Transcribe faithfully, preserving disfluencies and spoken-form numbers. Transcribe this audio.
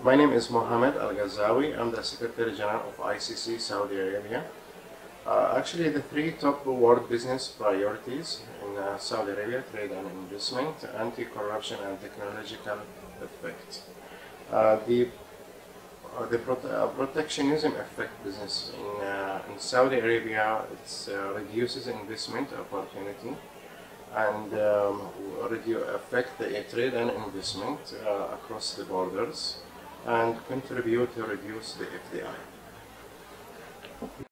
My name is Mohammed Alghazzawi. I'm the Secretary General of I C C Saudi Arabia. Uh, actually, the three top world business priorities in uh, Saudi Arabia: trade and investment, anti-corruption, and technological effect. Uh, the uh, the prote uh, protectionism affect business in, uh, in Saudi Arabia. It uh, reduces investment opportunity and um, reduce affect the trade and investment uh, across the borders and contribute to reduce the F D I.